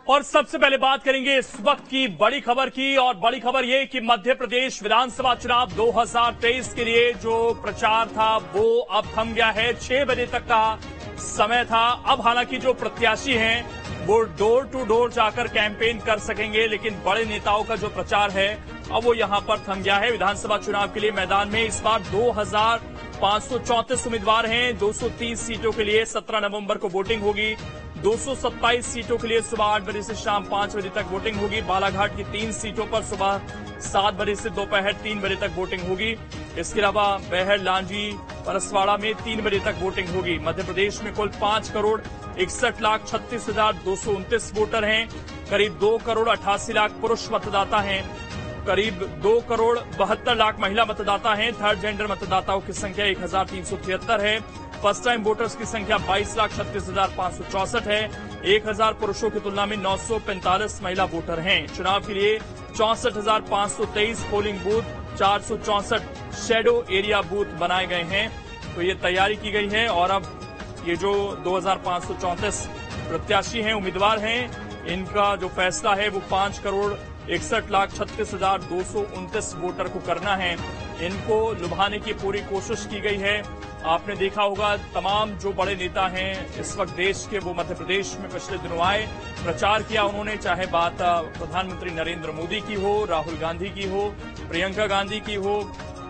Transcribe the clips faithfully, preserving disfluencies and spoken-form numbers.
और सबसे पहले बात करेंगे इस वक्त की बड़ी खबर की, और बड़ी खबर ये कि मध्य प्रदेश विधानसभा चुनाव दो हज़ार तेईस के लिए जो प्रचार था वो अब थम गया है। छह बजे तक का समय था। अब हालांकि जो प्रत्याशी हैं वो डोर टू डोर जाकर कैंपेन कर सकेंगे, लेकिन बड़े नेताओं का जो प्रचार है अब वो यहां पर थम गया है। विधानसभा चुनाव के लिए मैदान में इस बार दो हजार पांच सौ चौंतीस उम्मीदवार हैं। दो सौ तीस सीटों के लिए सत्रह नवंबर को वोटिंग होगी। दो सौ सत्ताईस सीटों के लिए सुबह आठ बजे से शाम पांच बजे तक वोटिंग होगी। बालाघाट की तीन सीटों पर सुबह सात बजे से दोपहर तीन बजे तक वोटिंग होगी। इसके अलावा बहर, लांजी, परसवाड़ा में तीन बजे तक वोटिंग होगी। मध्य प्रदेश में कुल पांच करोड़ इकसठ लाख छत्तीस हजार दो सौ उनतीस वोटर हैं। करीब दो करोड़ अट्ठासी लाख पुरुष मतदाता हैं। करीब दो करोड़ बहत्तर लाख महिला मतदाता हैं। थर्ड जेंडर मतदाताओं की संख्या एक हजार तीन सौ तिहत्तर है। फर्स्ट टाइम वोटर्स की संख्या बाईस लाख छत्तीस हजार पांच सौ चौसठ है। एक हजार पुरुषों की तुलना में नौ सौ पैंतालीस महिला वोटर हैं। चुनाव के लिए चौसठ हजार पांच सौ तेईस पोलिंग बूथ, चार सौ चौसठ शेडो एरिया बूथ बनाए गए हैं। तो ये तैयारी की गई है और अब ये जो दो हजार पांच सौ चौंतीस प्रत्याशी हैं, उम्मीदवार हैं, इनका जो फैसला है वो पांच करोड़ इकसठ लाख छत्तीस हजार दो सौ उनतीस वोटर को करना है। इनको लुभाने की पूरी कोशिश की गई है। आपने देखा होगा तमाम जो बड़े नेता हैं इस वक्त देश के, वो मध्य प्रदेश में पिछले दिनों आए, प्रचार किया उन्होंने। चाहे बात प्रधानमंत्री नरेंद्र मोदी की हो, राहुल गांधी की हो, प्रियंका गांधी की हो,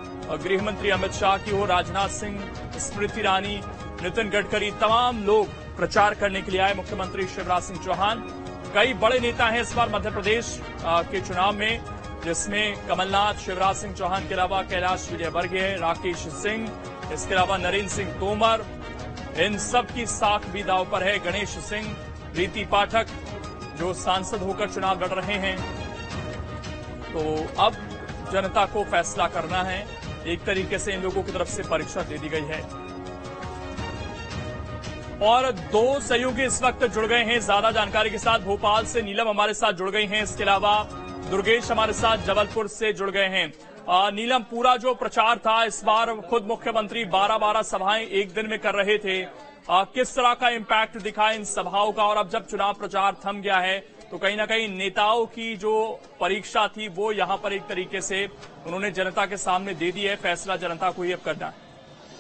गृह मंत्री अमित शाह की हो, राजनाथ सिंह, स्मृति ईरानी, नितिन गडकरी, तमाम लोग प्रचार करने के लिए आए। मुख्यमंत्री शिवराज सिंह चौहान, कई बड़े नेता हैं इस बार मध्य प्रदेश के चुनाव में, जिसमें कमलनाथ, शिवराज सिंह चौहान के अलावा कैलाश विजयवर्गीय, राकेश सिंह, इसके अलावा नरेंद्र सिंह तोमर, इन सब की साख भी दांव पर है। गणेश सिंह, प्रीति पाठक जो सांसद होकर चुनाव लड़ रहे हैं। तो अब जनता को फैसला करना है। एक तरीके से इन लोगों की तरफ से परीक्षा दे दी गई है। और दो सहयोगी इस वक्त जुड़ गए हैं ज्यादा जानकारी के साथ। भोपाल से नीलम हमारे साथ जुड़ गई हैं। इसके अलावा दुर्गेश हमारे साथ जबलपुर से जुड़ गए हैं। आ, नीलम, पूरा जो प्रचार था इस बार खुद मुख्यमंत्री बारह बारह सभाएं एक दिन में कर रहे थे। आ, किस तरह का इम्पैक्ट दिखा इन सभाओं का? और अब जब चुनाव प्रचार थम गया है तो कहीं ना कहीं नेताओं की जो परीक्षा थी वो यहां पर एक तरीके से उन्होंने जनता के सामने दे दी है। फैसला जनता को ही अब करना है।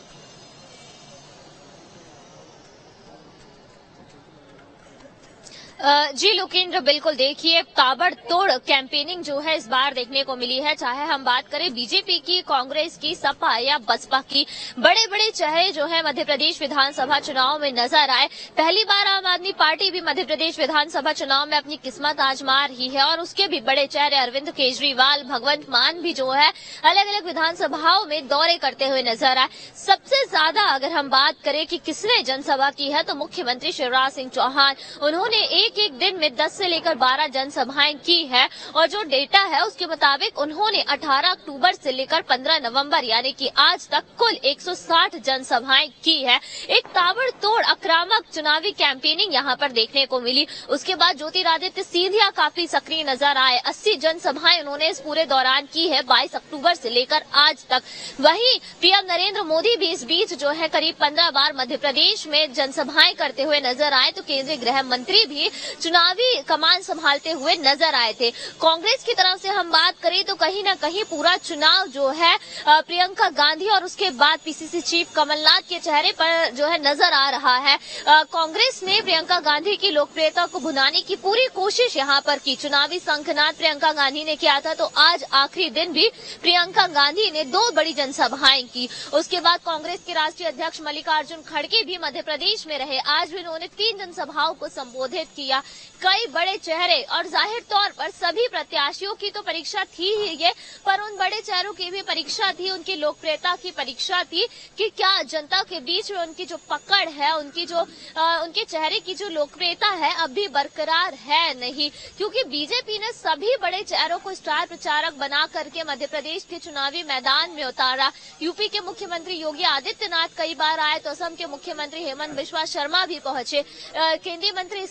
जी लोकेंद्र, बिल्कुल देखिए ताबड़तोड़ कैंपेनिंग जो है इस बार देखने को मिली है। चाहे हम बात करें बीजेपी की, कांग्रेस की, सपा या बसपा की, बड़े बड़े चेहरे जो है मध्य प्रदेश विधानसभा चुनाव में नजर आए। पहली बार आम आदमी पार्टी भी मध्य प्रदेश विधानसभा चुनाव में अपनी किस्मत आजमा रही है और उसके भी बड़े चेहरे अरविंद केजरीवाल, भगवंत मान भी जो है अलग अलग विधानसभाओं में दौरे करते हुए नजर आए। सबसे ज्यादा अगर हम बात करें कि किसने जनसभा की है तो मुख्यमंत्री शिवराज सिंह चौहान, उन्होंने एक एक एक दिन में दस से लेकर बारह जनसभाएं की है। और जो डेटा है उसके मुताबिक उन्होंने अठारह अक्टूबर से लेकर पंद्रह नवंबर यानी कि आज तक कुल एक सौ साठ जनसभाएं की है। एक ताबड़तोड़ आक्रामक चुनावी कैंपेनिंग यहां पर देखने को मिली। उसके बाद ज्योतिरादित्य सिंधिया काफी सक्रिय नजर आए। अस्सी जनसभाएं उन्होंने इस पूरे दौरान की है बाईस अक्टूबर से लेकर आज तक। वहीं पीएम नरेंद्र मोदी भी इस बीच जो है करीब पंद्रह बार मध्य प्रदेश में जनसभाएं करते हुए नजर आए। तो केंद्रीय गृह मंत्री भी चुनावी कमान संभालते हुए नजर आए थे। कांग्रेस की तरफ से हम बात करें तो कहीं ना कहीं पूरा चुनाव जो है प्रियंका गांधी और उसके बाद पीसीसी चीफ कमलनाथ के चेहरे पर जो है नजर आ रहा है। कांग्रेस ने प्रियंका गांधी की लोकप्रियता को भुनाने की पूरी कोशिश यहां पर की। चुनावी संखनाद प्रियंका गांधी ने किया था तो आज आखिरी दिन भी प्रियंका गांधी ने दो बड़ी जनसभाएं की। उसके बाद कांग्रेस के राष्ट्रीय अध्यक्ष मल्लिकार्जुन खड़गे भी मध्य प्रदेश में रहे। आज भी उन्होंने तीन जनसभाओं को संबोधित किया। कई बड़े चेहरे और जाहिर तौर पर सभी प्रत्याशियों की तो परीक्षा थी ही ये, पर उन बड़े चेहरों की भी परीक्षा थी, उनकी लोकप्रियता की परीक्षा थी कि क्या जनता के बीच में उनकी जो पकड़ है, उनकी जो आ, उनके चेहरे की जो लोकप्रियता है अब भी बरकरार है नहीं। क्योंकि बीजेपी ने सभी बड़े चेहरों को स्टार प्रचारक बना करके मध्य प्रदेश के चुनावी मैदान में उतारा। यूपी के मुख्यमंत्री योगी आदित्यनाथ कई बार आए तो असम के मुख्यमंत्री हेमंत बिस्वा शर्मा भी पहुंचे। केंद्रीय मंत्री स्मृति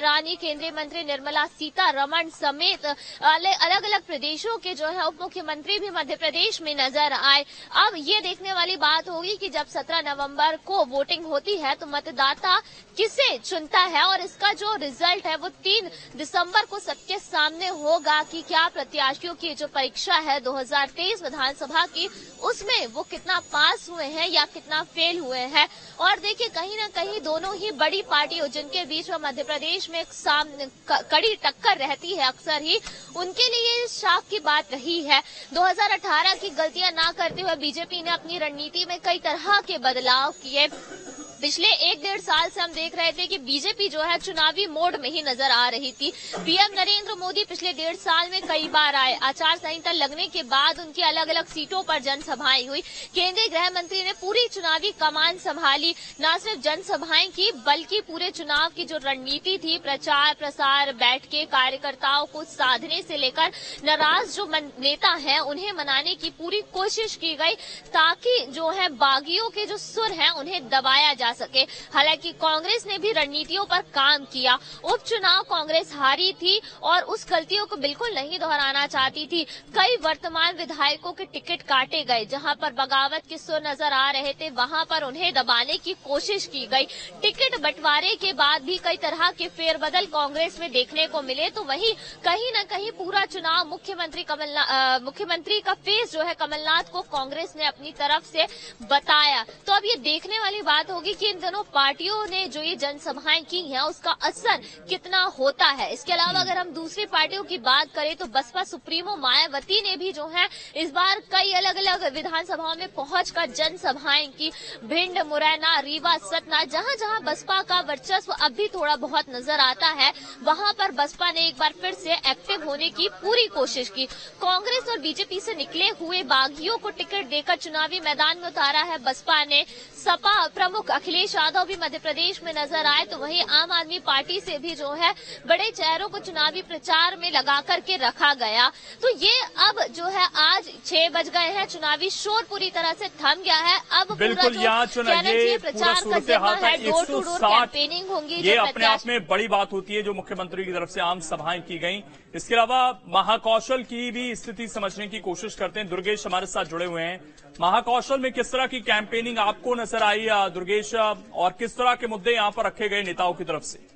ईरानी, केंद्रीय मंत्री निर्मला सीतारमण समेत अलग अलग प्रदेशों के जो है उप मुख्यमंत्री भी मध्य प्रदेश में नजर आए। अब ये देखने वाली बात होगी कि जब सत्रह नवंबर को वोटिंग होती है तो मतदाता किसे चुनता है और इसका जो रिजल्ट है वो तीन दिसंबर को सबके सामने होगा कि क्या प्रत्याशियों की जो परीक्षा है दो हज़ार तेईस विधानसभा की उसमें वो कितना पास हुए हैं या कितना फेल हुए हैं। और देखिए कहीं ना कहीं दोनों ही बड़ी पार्टियों जिनके बीच में मध्य प्रदेश में सामने कड़ी टक्कर रहती है अक्सर ही, उनके लिए शाख की बात रही है। दो हज़ार अठारह की गलतियां ना करते हुए बीजेपी ने अपनी रणनीति में कई तरह के बदलाव किए। पिछले एक डेढ़ साल से हम देख रहे थे कि बीजेपी जो है चुनावी मोड में ही नजर आ रही थी। पीएम नरेंद्र मोदी पिछले डेढ़ साल में कई बार आए, आचार संहिता लगने के बाद उनकी अलग अलग सीटों पर जनसभाएं हुई। केंद्रीय गृह मंत्री ने पूरी चुनावी कमान संभाली, न सिर्फ जनसभाएं की बल्कि पूरे चुनाव की जो रणनीति थी, प्रचार प्रसार, बैठ के कार्यकर्ताओं को साधने से लेकर नाराज जो नेता हैं उन्हें मनाने की पूरी कोशिश की गई ताकि जो है बागियों के जो सुर हैं उन्हें दबाया जा सके। हालांकि कांग्रेस ने भी रणनीतियों पर काम किया। उपचुनाव कांग्रेस हारी थी और उस गलतियों को बिल्कुल नहीं दोहराना चाहती थी। कई वर्तमान विधायकों के टिकट काटे गए, जहां पर बगावत के सुर नजर आ रहे थे वहां पर उन्हें दबाने की कोशिश की गई। टिकट बंटवारे के बाद भी कई तरह के फेरबदल कांग्रेस में देखने को मिले, तो वहीं कहीं न कहीं पूरा चुनाव मुख्यमंत्री कमलनाथ मुख्यमंत्री का फेस जो है कमलनाथ को कांग्रेस ने अपनी तरफ से बताया। तो अब ये देखने वाली बात होगी कि इन दोनों पार्टियों ने जो ये जनसभाएं की हैं उसका असर कितना होता है। इसके अलावा अगर हम दूसरी पार्टियों की बात करें तो बसपा सुप्रीमो मायावती ने भी जो है इस बार कई अलग अलग विधानसभाओं में पहुंचकर जनसभाएं की। भिंड, मुरैना, रीवा, सतना, जहां जहां बसपा का वर्चस्व अब भी थोड़ा बहुत नजर आता है वहां पर बसपा ने एक बार फिर से एक्टिव होने की पूरी कोशिश की। कांग्रेस और बीजेपी से निकले हुए बागियों को टिकट देकर चुनावी मैदान में उतारा है बसपा ने। सपा प्रमुख अखिलेश यादव भी मध्य प्रदेश में नजर आए, तो वहीं आम आदमी पार्टी से भी जो है बड़े चेहरों को चुनावी प्रचार में लगा करके रखा गया। तो ये अब जो है आज छह बज गए हैं, चुनावी शोर पूरी तरह से थम गया है। अब बिल्कुल यहाँ चुनावी प्रचार का जिम्मा है, डोर टू डोर कैंपेनिंग होंगी। ये अपने आप में बड़ी बात होती है जो मुख्यमंत्री की तरफ से आम सभाएं की गई। इसके अलावा महाकौशल की भी स्थिति समझने की कोशिश करते हैं। दुर्गेश हमारे साथ जुड़े हुए हैं। महाकौशल में किस तरह की कैंपेनिंग आपको नजर आई दुर्गेश, और किस तरह के मुद्दे यहां पर रखे गए नेताओं की तरफ से?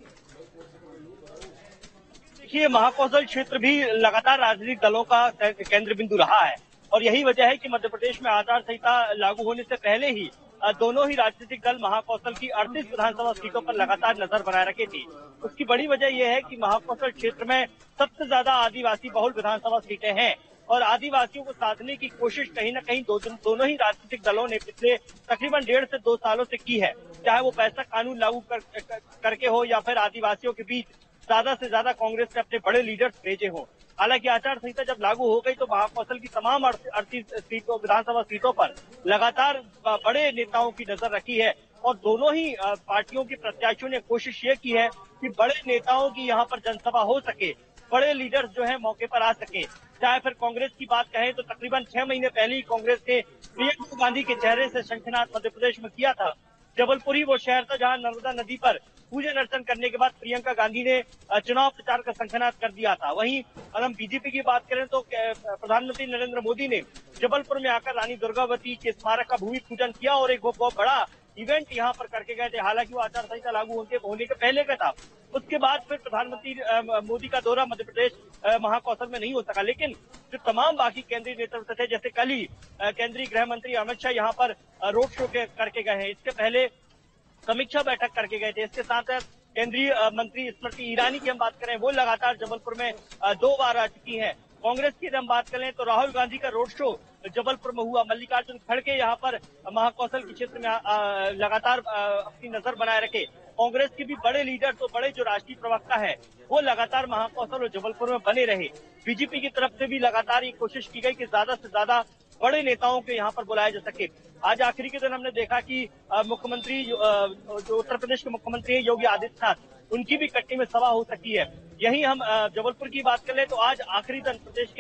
देखिए, महाकौशल क्षेत्र भी लगातार राजनीतिक दलों का केंद्र बिंदु रहा है और यही वजह है कि मध्य प्रदेश में आचार संहिता लागू होने से पहले ही दोनों ही राजनीतिक दल महाकौशल की अड़तीस विधानसभा सीटों पर लगातार नजर बनाए रखे थी। उसकी बड़ी वजह यह है कि महाकौशल क्षेत्र में सबसे ज्यादा आदिवासी बहुल विधानसभा सीटें हैं और आदिवासियों को साधने की कोशिश कहीं न कहीं दो, दोनों ही राजनीतिक दलों ने पिछले तकरीबन डेढ़ से दो सालों से की है। चाहे वो पैसा कानून लागू कर, कर, करके हो या फिर आदिवासियों के बीच ज्यादा से ज्यादा कांग्रेस ने अपने बड़े लीडर्स भेजे हों। हालांकि आचार संहिता जब लागू हो गई तो महाकौशल की तमाम अड़तीस सीटों विधानसभा सीटों पर लगातार बड़े नेताओं की नजर रखी है और दोनों ही पार्टियों के प्रत्याशियों ने कोशिश ये की है कि बड़े नेताओं की यहाँ पर जनसभा हो सके, बड़े लीडर्स जो है मौके पर आ सके। चाहे फिर कांग्रेस की बात कहें तो तकरीबन छह महीने पहले ही कांग्रेस ने प्रियंका गांधी के चेहरे से शंखनाद मध्य प्रदेश में किया था। जबलपुर ही वो शहर था जहां नर्मदा नदी पर पूजन अर्चन करने के बाद प्रियंका गांधी ने चुनाव प्रचार का शंखनाद कर दिया था। वहीं अगर हम बीजेपी की बात करें तो प्रधानमंत्री नरेंद्र मोदी ने जबलपुर में आकर रानी दुर्गावती के स्मारक का भूमि पूजन किया और एक बहुत बड़ा इवेंट यहाँ पर करके गए थे। हालांकि वो आचार संहिता लागू होने होने के पहले का था। उसके बाद फिर प्रधानमंत्री मोदी का दौरा मध्य प्रदेश महाकौशल में नहीं हो सका, लेकिन जो तमाम बाकी केंद्रीय नेतृत्व थे, जैसे कल ही केंद्रीय गृह मंत्री अमित शाह यहाँ पर रोड शो करके गए हैं। इसके पहले समीक्षा बैठक करके गए थे। इसके साथ केंद्रीय मंत्री स्मृति ईरानी की हम बात करें, वो लगातार जबलपुर में दो बार आ चुकी हैं। कांग्रेस की हम बात करें तो राहुल गांधी का रोड शो जबलपुर में हुआ। मल्लिकार्जुन खड़गे यहाँ पर महाकौशल के क्षेत्र में लगातार अपनी नजर बनाए रखे। कांग्रेस के भी बड़े लीडर तो बड़े जो राष्ट्रीय प्रवक्ता है वो लगातार महाकौशल और जबलपुर में बने रहे। बीजेपी की तरफ से भी लगातार ये कोशिश की गई कि ज्यादा से ज्यादा बड़े नेताओं को यहाँ पर बुलाया जा सके। आज आखिरी के दिन हमने देखा कि मुख्यमंत्री जो उत्तर प्रदेश के मुख्यमंत्री है योगी आदित्यनाथ, उनकी भी कटनी में सभा हो सकी है। यही हम जबलपुर की बात कर ले तो आज आखिरी दिन प्रदेश के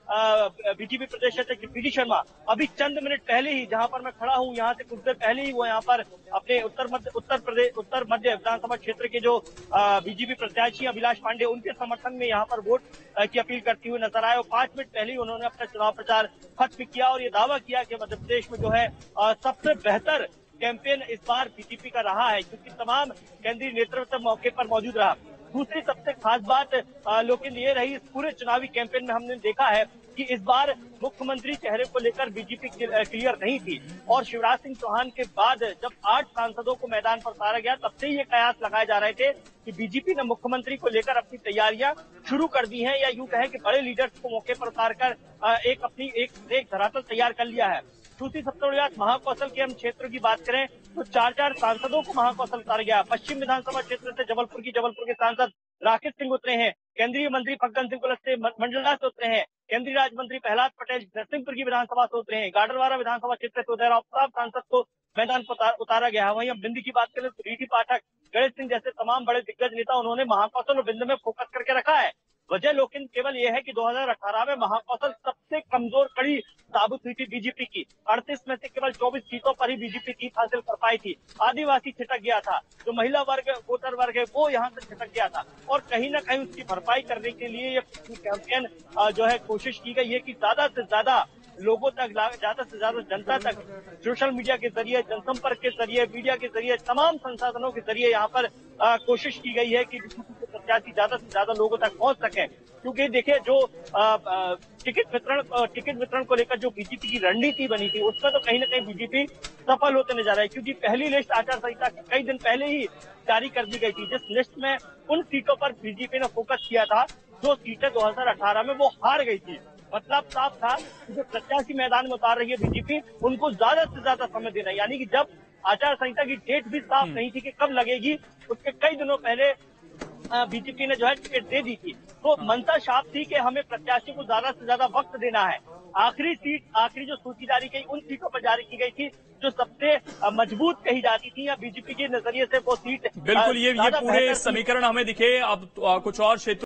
बीजेपी प्रदेश अध्यक्ष पी डी शर्मा अभी चंद मिनट पहले ही, जहां पर मैं खड़ा हूं यहां से कुछ देर पहले ही वो यहाँ पर अपने उत्तर मध्य उत्तर प्रदेश उत्तर मध्य विधानसभा क्षेत्र के जो बीजेपी प्रत्याशी अभिलाष पांडे उनके समर्थन में यहाँ पर वोट की अपील करते हुए नजर आए। और पांच मिनट पहले ही उन्होंने अपना चुनाव प्रचार खत्म किया और ये दावा किया कि मध्य प्रदेश में जो है सबसे बेहतर कैंपेन इस बार बीजेपी का रहा है, क्योंकि तमाम केंद्रीय नेतृत्व मौके पर मौजूद रहा। दूसरी सबसे खास बात लेकिन ये रही, इस पूरे चुनावी कैंपेन में हमने देखा है कि इस बार मुख्यमंत्री चेहरे को लेकर बीजेपी क्लियर नहीं थी और शिवराज सिंह चौहान के बाद जब आठ सांसदों को मैदान पर उतारा गया तब से ये कयास लगाए जा रहे थे कि बीजेपी ने मुख्यमंत्री को लेकर अपनी तैयारियां शुरू कर दी हैं, या यूं कहें कि बड़े लीडर्स को मौके पर उतारकर एक अपनी एक एक धरातल तैयार कर लिया है। दूसरी सबसे बड़ी बात, महाकौशल के हम क्षेत्र की बात करें तो चार चार सांसदों को महाकौशल उतारा गया। पश्चिम विधानसभा क्षेत्र से जबलपुर की जबलपुर के सांसद राकेश सिंह उतरे हैं, केंद्रीय मंत्री फग्गन सिंह कुलस्ते मंडला से उतरे हैं, केंद्रीय राज्य मंत्री प्रहलाद पटेल नरसिंहपुर की विधानसभा से उतरे हैं, गाडरवारा विधानसभा क्षेत्र से उदयराव प्रताप सांसद को मैदान पर उतारा गया है। वहीं हम बिंदी की बात करें तो रीटी पाठक, गणेश सिंह जैसे तमाम बड़े दिग्गज नेता उन्होंने महाकौशल और बिंद में फोकस करके रखा है। वजह लेकिन केवल यह है कि दो हज़ार अठारह में महाकौशल सबसे कमजोर कड़ी साबित हुई थी बीजेपी की। अड़तीस में से केवल चौबीस सीटों पर ही बीजेपी जीत हासिल कर पाई थी। आदिवासी छिटक गया था, जो महिला वर्ग वोटर वर्ग है वो यहाँ से छिटक गया था और कहीं ना कहीं उसकी भरपाई करने के लिए ये कैंपेन जो है कोशिश की गई है कि ज्यादा से ज्यादा लोगों तक, ज्यादा से ज्यादा जनता तक सोशल मीडिया के जरिए, जनसंपर्क के जरिए, मीडिया के जरिए, तमाम संसाधनों के जरिए यहाँ पर आ, कोशिश की गई है कि प्रत्याशी ज्यादा से ज्यादा लोगों तक पहुंच सके। क्योंकि देखिए जो टिकट वितरण टिकट वितरण को लेकर जो बीजेपी की रणनीति बनी थी उसमें तो कहीं ना कहीं बीजेपी सफल होते नजर आई, क्योंकि पहली लिस्ट आचार संहिता के कई दिन पहले ही जारी कर दी गई थी, जिस लिस्ट में उन सीटों पर बीजेपी ने फोकस किया था जो सीटें दो हजार अठारह में वो हार गई थी। मतलब साफ था कि जो प्रत्याशी मैदान में उतार रही है बीजेपी उनको ज्यादा से ज्यादा समय देना, यानी कि जब आचार संहिता की डेट भी साफ नहीं थी कि कब लगेगी, उसके कई दिनों पहले बीजेपी ने जो है टिकट दे दी थी। तो मंशा साफ थी कि हमें प्रत्याशी को ज्यादा से ज्यादा वक्त देना है। आखिरी सीट, आखिरी जो सूची जारी की उन सीटों पर जारी की गई थी जो सबसे मजबूत कही जाती थी या बीजेपी के नजरिए से वो सीट बिल्कुल ये ये पूरे समीकरण हमें दिखे। अब कुछ और क्षेत्र